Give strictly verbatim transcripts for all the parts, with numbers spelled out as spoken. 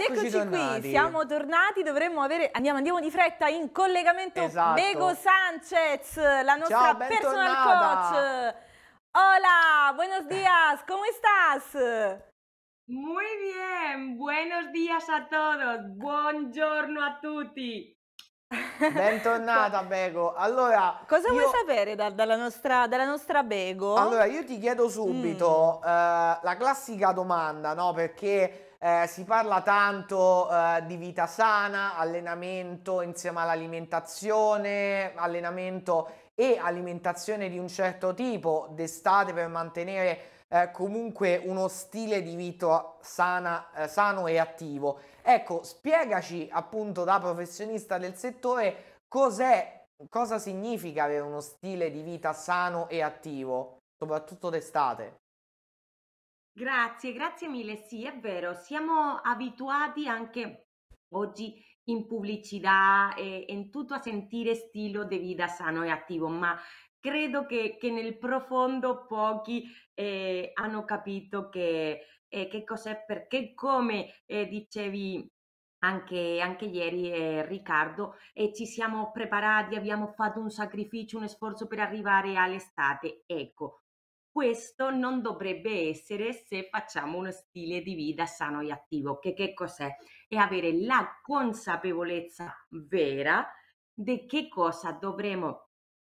eccoci eccoci qui, tornati. siamo tornati, dovremmo avere, andiamo, andiamo di fretta in collegamento Esatto. Bego Sanchez, la nostra Ciao, personal bentornata. coach. Hola, buenos días, ¿cómo estás? Muy bien, buenos días a todos, buongiorno a tutti. Bentornata Bego. Allora, Cosa vuoi io... sapere da- dalla, nostra, dalla nostra Bego? Allora, io ti chiedo subito Mm. eh, la classica domanda, no? Perché eh, si parla tanto eh, di vita sana, allenamento insieme all'alimentazione, allenamento e alimentazione di un certo tipo d'estate per mantenere eh, comunque uno stile di vita sana, eh, sano e attivo. Ecco, spiegaci appunto da professionista del settore cos'è, cosa significa avere uno stile di vita sano e attivo, soprattutto d'estate. Grazie, grazie mille. Sì, è vero, siamo abituati anche oggi in pubblicità e in tutto a sentire stile di vita sano e attivo, ma credo che, che nel profondo pochi eh, hanno capito che, eh, che cos'è, perché come eh, dicevi anche, anche ieri, eh, Riccardo, e ci siamo preparati, abbiamo fatto un sacrificio, un sforzo per arrivare all'estate. Ecco, questo non dovrebbe essere se facciamo uno stile di vita sano e attivo. Che, che cos'è? È avere la consapevolezza vera di che cosa dovremo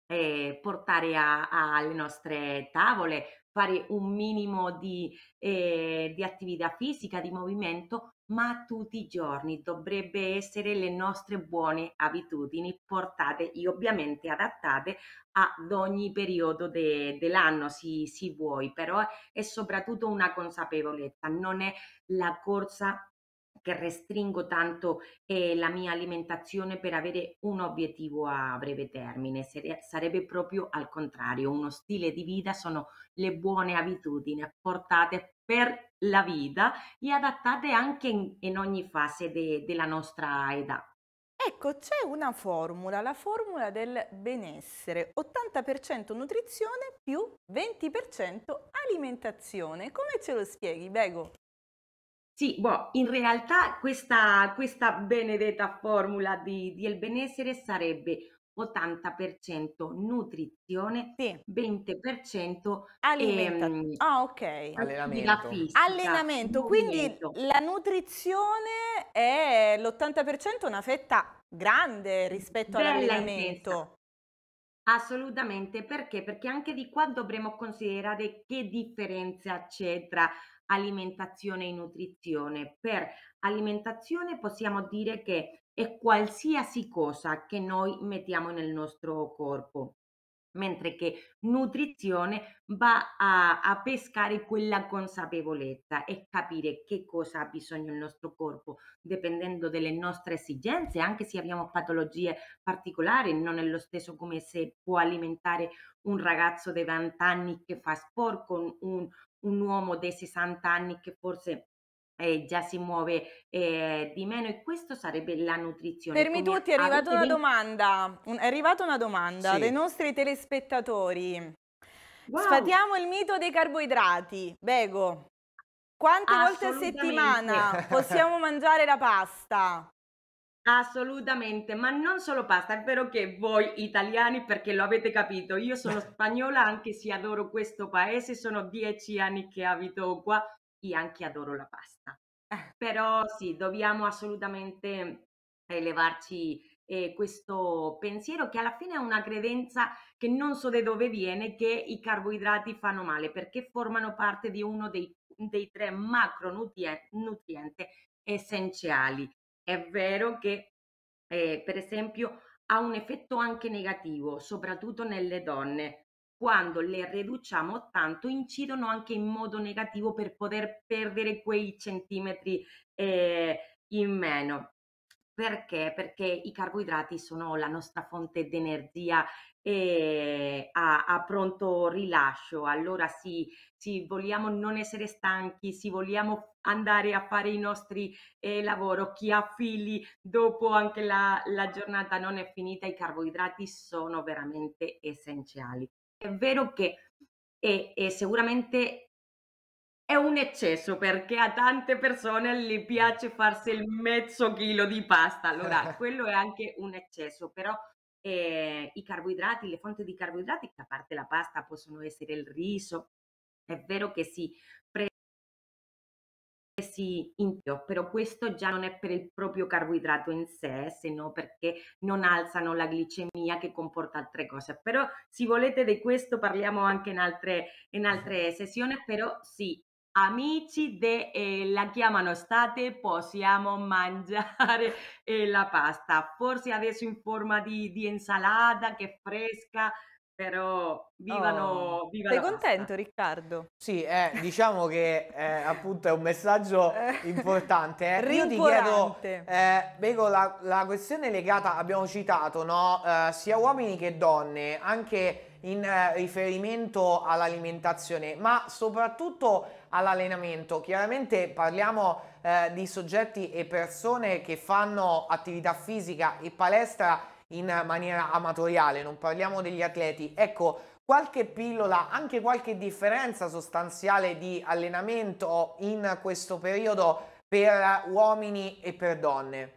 eh, portare a- a- alle nostre tavole, fare un minimo di, eh, di attività fisica, di movimento, ma tutti i giorni dovrebbe essere le nostre buone abitudini portate e ovviamente adattate ad ogni periodo de- dell'anno, si, si vuoi, però è soprattutto una consapevolezza, non è la corsa che restringo tanto eh, la mia alimentazione per avere un obiettivo a breve termine, Sere- sarebbe proprio al contrario, uno stile di vita sono le buone abitudini portate per la vita e adattate anche in, in ogni fase de- della nostra età. Ecco, c'è una formula, la formula del benessere, ottanta per cento nutrizione più venti per cento alimentazione. Come ce lo spieghi, Bego? Sì, boh, in realtà questa, questa benedetta formula di, del benessere sarebbe ottanta per cento nutrizione, Sì, venti per cento alimentazione. ehm, Ah, ok. attività Allenamento. fisica, Allenamento, quindi movimento. la nutrizione è l'ottanta per cento, una fetta grande rispetto Bella intensa. all'allenamento. Assolutamente, perché? Perché anche di qua dovremo considerare che differenza c'è tra alimentazione e nutrizione. Per alimentazione possiamo dire che è qualsiasi cosa che noi mettiamo nel nostro corpo, mentre che nutrizione va a, a pescare quella consapevolezza e capire che cosa ha bisogno il nostro corpo, dipendendo dalle nostre esigenze, anche se abbiamo patologie particolari, non è lo stesso come se può alimentare un ragazzo di venti anni che fa sport con un, un uomo di sessanta anni che forse eh, già si muove eh, di meno, e questo sarebbe la nutrizione. Fermi Come tutti, è arrivata avete una ben... domanda, un- è arrivata una domanda dai Sì. nostri telespettatori. Wow, Sfatiamo il mito dei carboidrati. Bego, quante volte a assolutamente. settimana possiamo mangiare la pasta? Assolutamente, ma non solo pasta, è vero che voi italiani, perché lo avete capito, io sono spagnola anche se adoro questo paese, sono dieci anni che abito qua e anche adoro la pasta. Però sì, dobbiamo assolutamente elevarci eh, questo pensiero, che alla fine è una credenza che non so da dove viene, che i carboidrati fanno male, perché formano parte di uno dei, dei tre macronutrienti essenziali. È vero che, eh, per esempio, ha un effetto anche negativo, soprattutto nelle donne. Quando le riduciamo tanto, incidono anche in modo negativo per poter perdere quei centimetri eh, in meno. Perché? Perché i carboidrati sono la nostra fonte di energia eh, a, a pronto rilascio. Allora, sì, se vogliamo non essere stanchi, se vogliamo andare a fare i nostri eh, lavoro, chi ha figli, dopo anche la, la giornata non è finita, i carboidrati sono veramente essenziali. È vero che è, è sicuramente è un eccesso perché a tante persone gli piace farsi il mezzo chilo di pasta, allora quello è anche un eccesso, però eh, i carboidrati, le fonti di carboidrati, che a parte la pasta possono essere il riso, è vero che si presi in più, però questo già non è per il proprio carboidrato in sé, se no perché non alzano la glicemia che comporta altre cose. Però se volete di questo parliamo anche in altre, in altre sessioni, però sì, amici de, eh, la chiamano estate, possiamo mangiare eh, la pasta, forse adesso in forma di, di insalata che è fresca, però Oh, vivano, viva sei la pasta. contento, Riccardo? Sì, eh, diciamo che eh, appunto è un messaggio Eh, importante. eh. Io ti chiedo, rincuorante. eh, Bego, la, la questione legata, abbiamo citato, no? Eh, sia uomini che donne, anche in eh, riferimento all'alimentazione, ma soprattutto all'allenamento. Chiaramente parliamo eh, di soggetti e persone che fanno attività fisica e palestra in maniera amatoriale, non parliamo degli atleti. Ecco, qualche pillola, anche qualche differenza sostanziale di allenamento in questo periodo per uomini e per donne?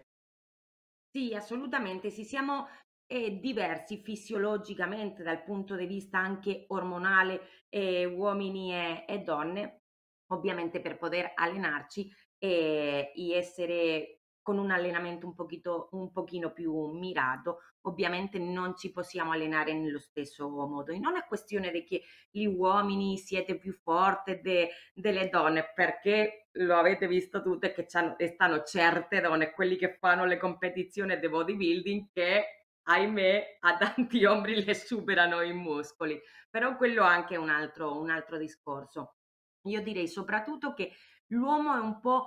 Sì, assolutamente, sì, siamo eh, diversi fisiologicamente dal punto di vista anche ormonale, eh, uomini e, e donne, ovviamente per poter allenarci e, e essere con un allenamento un pochito, un pochino più mirato, ovviamente non ci possiamo allenare nello stesso modo. E non è questione di che gli uomini siete più forti de- delle donne, perché lo avete visto tutte che c'hanno- e stanno certe donne, quelli che fanno le competizioni di bodybuilding, che ahimè a tanti uomini le superano in muscoli. Però quello anche è un altro, un altro discorso. Io direi soprattutto che l'uomo è un po'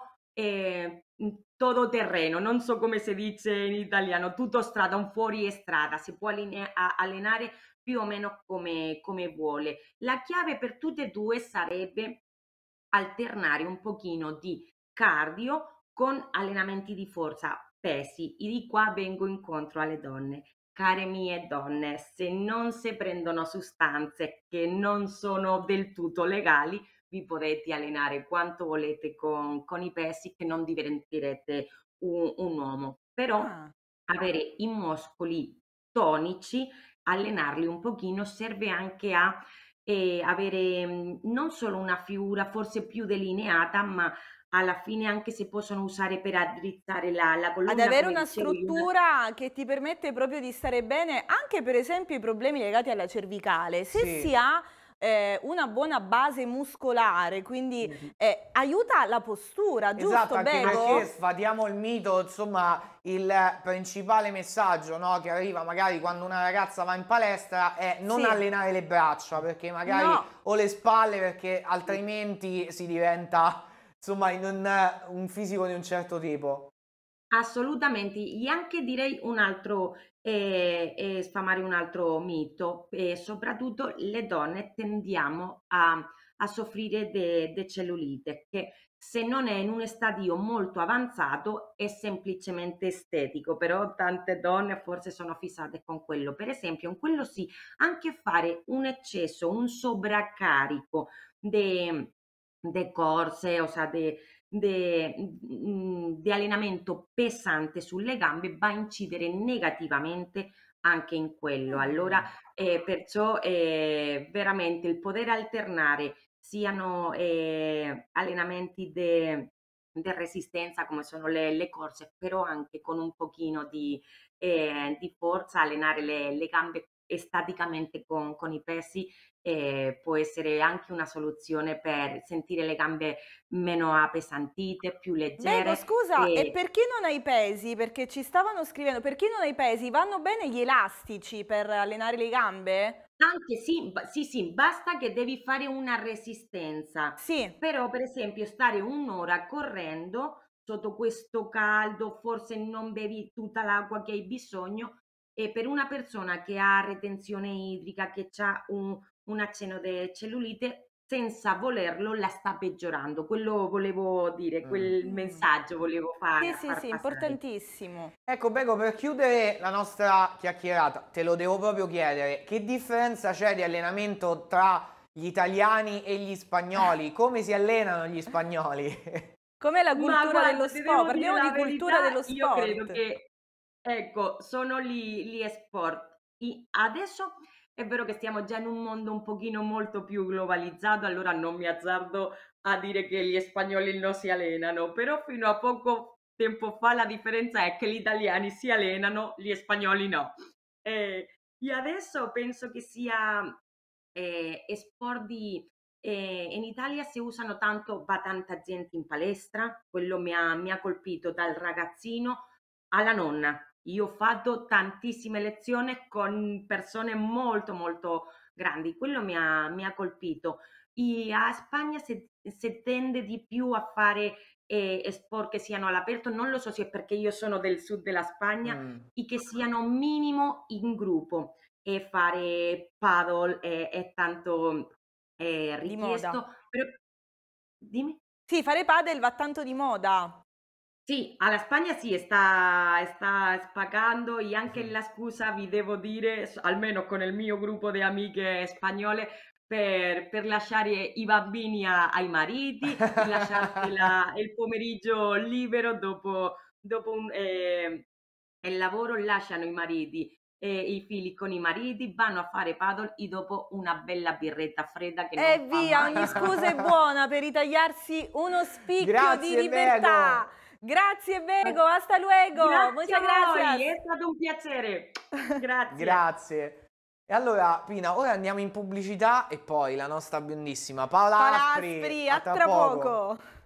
eh, todoterreno, non so come si dice in italiano, tutto strada, un fuori strada, si può alline- a- allenare più o meno come, come vuole. La chiave per tutte e due sarebbe alternare un pochino di cardio con allenamenti di forza, pesi. E di qua vengo incontro alle donne. Care mie donne, se non si prendono sostanze che non sono del tutto legali, vi potete allenare quanto volete con, con i pesi che non diventerete un, un uomo. Però Ah. avere i muscoli tonici, allenarli un pochino, serve anche a e avere mh, non solo una figura forse più delineata, ma alla fine anche se possono usare per addrizzare la, la Ad colonna, avere come una dicevo io, una... struttura che ti permette proprio di stare bene, anche per esempio i problemi legati alla cervicale. Se Sì. si ha eh, una buona base muscolare, quindi Mhm. eh, aiuta la postura, Esatto, giusto, anche perché Bego? sfatiamo il mito, insomma, il principale messaggio, no, che arriva magari quando una ragazza va in palestra è non Sì, allenare le braccia, perché magari no. o le spalle, perché altrimenti si diventa, insomma, in un, un fisico di un certo tipo. Assolutamente, e anche direi un altro, eh, eh, sfamare un altro mito, e soprattutto le donne tendiamo a, a soffrire di cellulite, che se non è in un stadio molto avanzato è semplicemente estetico, però tante donne forse sono fissate con quello. Per esempio, in quello sì, anche fare un eccesso, un sovraccarico de, de corse, o sea, de de- mm, di allenamento pesante sulle gambe va a incidere negativamente anche in quello. Allora, Mm. eh, perciò eh, veramente il poter alternare siano eh, allenamenti di resistenza come sono le, le corse, però anche con un pochino di, eh, di forza, allenare le, le gambe estaticamente con, con i pesi eh, può essere anche una soluzione per sentire le gambe meno appesantite, più Bego, leggere scusa, e e per chi non ha i pesi, perché ci stavano scrivendo, per chi non ha i pesi, vanno bene gli elastici per allenare le gambe? anche sì, ba- sì, sì, basta che devi fare una resistenza, Sì, però per esempio stare un'ora correndo sotto questo caldo, forse non bevi tutta l'acqua che hai bisogno e per una persona che ha retenzione idrica, che ha un, un accenno di cellulite, senza volerlo la sta peggiorando. Quello volevo dire, Mm. quel mm. messaggio volevo Sì, far, sì, far sì, passare. importantissimo. Ecco, Bego, per chiudere la nostra chiacchierata, te lo devo proprio chiedere, che differenza c'è di allenamento tra gli italiani e gli spagnoli? Come si allenano gli spagnoli? Com'è la Ma cultura guarda, dello ti sport? devo dire Parliamo la di cultura verità, dello io credo sport. che, ecco, sono gli, gli sport. I- adesso è vero che stiamo già in un mondo un pochino molto più globalizzato, allora non mi azzardo a dire che gli spagnoli non si allenano, però fino a poco tempo fa la differenza è che gli italiani si allenano, gli spagnoli no. Eh, e adesso penso che sia eh, sport di... eh, in Italia si usano tanto, va tanta gente in palestra, quello mi ha, mi ha colpito dal ragazzino alla nonna. Io ho fatto tantissime lezioni con persone molto molto grandi, quello mi ha, mi ha colpito. E a Spagna si, si tende di più a fare eh, sport che siano all'aperto, non lo so se è perché io sono del sud della Spagna, Mm. e che siano minimo in gruppo e fare paddle è, è tanto eh, Di moda. richiesto. Però, dimmi. Sì, fare padel va tanto di moda. Sì, alla Spagna sì, sta, sta spagando e anche Mm. la scusa vi devo dire, s- almeno con il mio gruppo di amiche spagnole, per, per lasciare i bambini a- ai mariti e lasciarsi la- il pomeriggio libero dopo, dopo un, eh, il lavoro, lasciano i mariti e i figli con i mariti, vanno a fare paddle e dopo una bella birretta fredda che E non fa via, mai ogni scusa è buona per ritagliarsi uno spicchio di Grazie, libertà. Bego. Grazie Bego, hasta luego. Grazie Muchas a voi, gracias. è stato un piacere. Grazie. Grazie. E allora, Pina, ora andiamo in pubblicità e poi la nostra biondissima Paola Paola Aspri. Aspri, A a tra tra poco. poco.